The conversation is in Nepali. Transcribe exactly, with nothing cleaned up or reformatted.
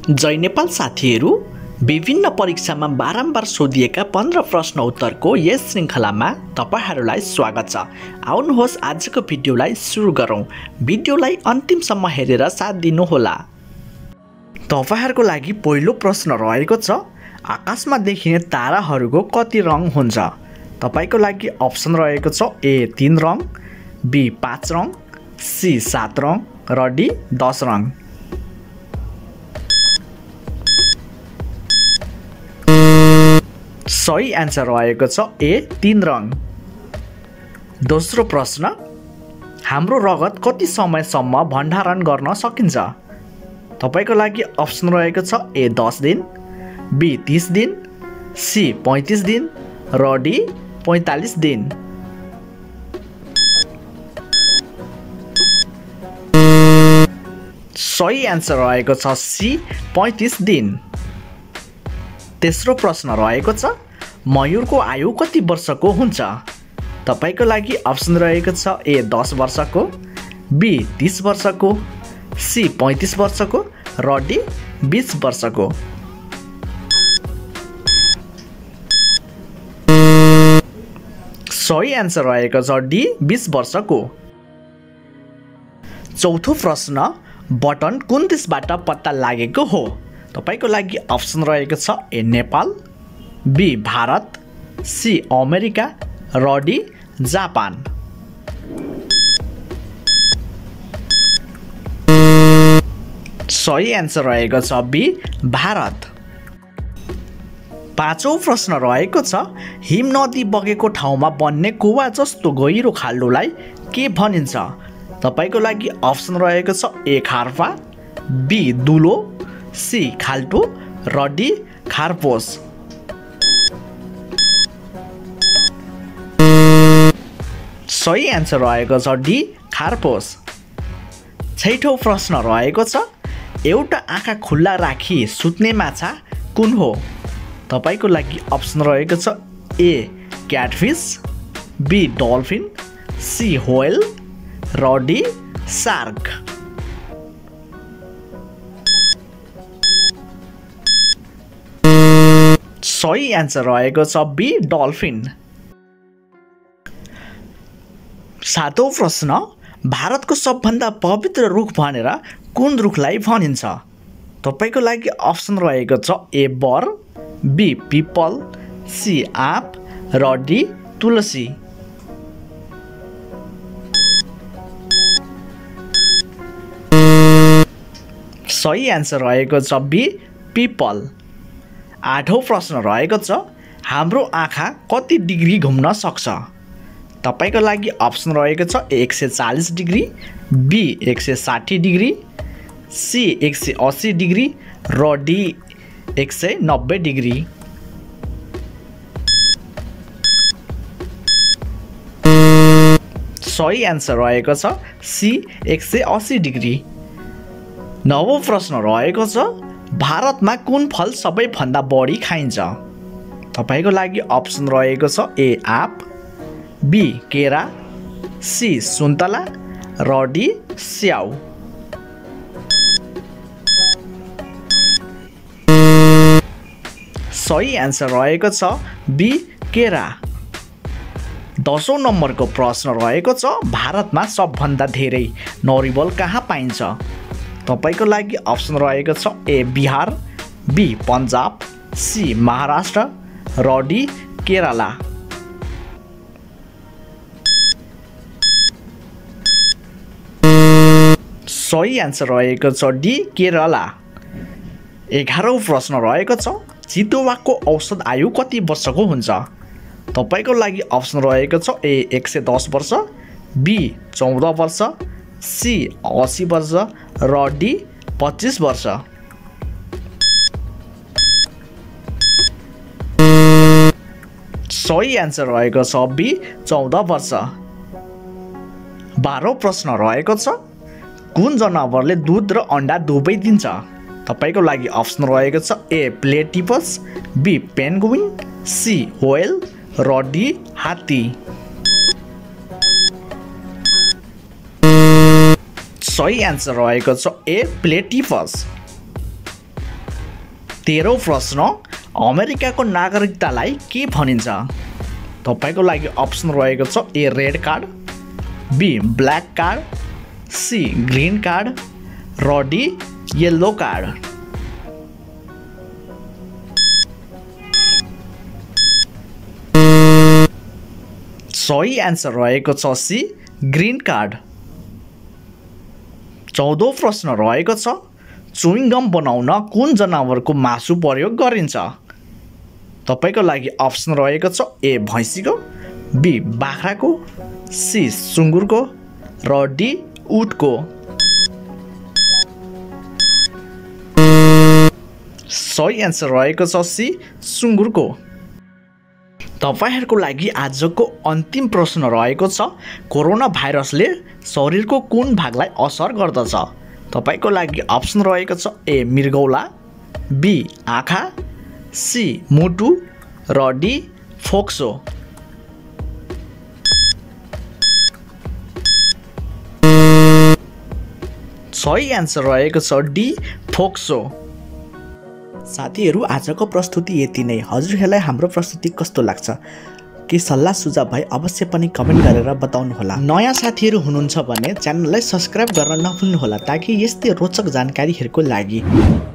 जय नेपाल साथीहरू, विभिन्न परीक्षामा बारम्बार सोधिएका पन्ध्र प्रश्न उत्तरको यस श्रृङ्खलामा तपाईहरूलाई स्वागत छ। आउनुहोस् आजको भिडियोलाई सुरु गरौँ। भिडियोलाई अन्तिमसम्म हेरेर साथ दिनुहोला। तपाईहरूको लागि पहिलो प्रश्न रहेको छ, आकाशमा देखिने ताराहरूको कति रङ हुन्छ? तपाईको लागि अप्सन रहेको छ ए तीन रङ, बी पाँच रङ, सी सात रङ र डी दस रङ। सही आन्सर रहेको छ ए तीन रङ। दोस्रो प्रश्न, हाम्रो रगत कति समयसम्म भण्डारण गर्न सकिन्छ? तपाईको लागि अप्सन रहेको छ ए दस दिन, बी तीस दिन, सी पैँतिस दिन र डी पैँतालिस दिन। सही आन्सर रहेको छ सी पैँतिस दिन। तेस्रो प्रश्न रहेको छ, मयूरको आयु कति वर्षको हुन्छ? तपाईको लागि अप्सन रहेको छ ए दस वर्षको, बी तीस वर्षको, सी पैँतिस वर्षको र डी बीस वर्षको। सही आन्सर रहेको छ डी बीस वर्षको। चौथो प्रश्न, बटन कुन देशबाट पत्ता लागेको हो? तपाईको लागि अप्सन रहेको छ A Nepal, B Bharat, C America र डी जापान। सही आन्सर रहेको छ बी भारत। पाँचौं प्रश्न रहेको छ, हिम नदी बगेको ठाउँमा बन्ने कुवा जस्तो गहिरो खाल्डोलाई के भनिन्छ? तपाईको लागि अप्सन रहेको छ ए खार्पा, बी दुलो, सी खाल्टो र डी खारपोस। सही आन्सर रहेको छ डी खारपोस। छैठौं प्रश्न रहेको छ, एउटा आँखा खुल्ला राखी सुत्ने माछा कुन हो? तपाईको लागि अप्सन रहेको छ A catfish, B dolphin, C whale र डी शार्क। सही आन्सर रहेको छ बी डल्फिन। सातौं प्रश्न, भारतको सबभन्दा पवित्र रुख भनेर कुन रुखलाई भनिन्छ? तपाईको लागि अप्सन रहेको छ ए बर, बी पिपल, सी आँप र डी तुलसी। सही आन्सर रहेको छ बी पिपल। आठौं प्रश्न रहेको छ, हाम्रो आँखा कति डिग्री घुम्न सक्छ? तपाईको लागि अप्सन रहेको छ एक सय चालीस डिग्री, बी एक सय साठी डिग्री, सी एक सय अस्सी डिग्री र डी एक सय नब्बे डिग्री। सही आन्सर रहेको छ सी एक सय अस्सी डिग्री। नवौं प्रश्न रहेको छ, भारतमा कुन फल सबैभन्दा बढी खाइन्छ? तपाईको लागि अप्सन रहेको छ ए आँप, बी केरा, सी सुन्तला र डी स्याउ। सही आन्सर रहेको छ बी केरा। दसौं नम्बरको प्रश्न रहेको छ, भारतमा सबभन्दा धेरै नरिवल कहाँ पाइन्छ? तपाईको लागि अप्सन रहेको छ A Bihar, B Punjab, C Maharashtra र डी केरला। सही आन्सर रहेको छ डी केरला। एघारौं प्रश्न रहेको छ, चितुवाको औसत आयु कति वर्षको हुन्छ? तपाईको लागि अप्सन रहेको छ ए एक सय दस वर्ष, बी चौध वर्ष, सी अस्सी वर्ष र डी पच्चिस वर्ष। सही आन्सर रहेको छ बी चौध वर्ष। बाह्रौं प्रश्न रहेको छ, कुन जनावरले दुध र अन्डा दुवै दिन्छ? तपाईको लागि अप्सन रहेको छ A platypus, B penguin, C whale र डी हात्ती। सही आन्सर रहेको छ ए प्लेटिपस। तेह्रौं प्रश्न अमेरिकाको नागरिकतालाई के भनिन्छ? तपाईको लागि अप्सन रहेको छ A red card, B black card, C green card र डी येलो कार्ड। सही एन्सर रहेको छ सी ग्रीन कार्ड। चौधौं प्रश्न रहेको छ चुइङगम बनाउन कुन जनावरको मासु प्रयोग गरिन्छ? तपाईको लागि अप्सन रहेको छ ए भैँसीको, बी बाख्राको, सी सुँगुरको र डी उटको। सही एन्सर रहेको छ सी सुँगुरको। तपाईहरुको लागि आजको अन्तिम प्रश्न रहेको छ कोरोना भाइरसले शरीरको कुन भागलाई असर गर्दछ? तपाईको लागि अप्सन रहेको छ ए मृगौला, बी आँखा, सी मुटु र डी फोक्सो। सही एन्सर रहेको छ डी फोक्सो। साथीहरु आजको प्रस्तुति यति नै। हजुरहरुलाई हाम्रो प्रस्तुति कस्तो लाग्छ? के सल्लाह सुझाव भए अवश्य पनि कमेन्ट गरेर बताउनु होला। नयाँ साथीहरु हुनुहुन्छ भने च्यानललाई सब्स्क्राइब गर्न नभुल्नु होला ताकि यस्तै रोचक जानकारीहरुको लागि